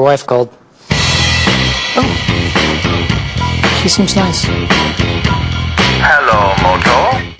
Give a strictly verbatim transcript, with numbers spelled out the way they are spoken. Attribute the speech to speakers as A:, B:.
A: wife called. Oh. She seems nice.
B: Hello, Moto.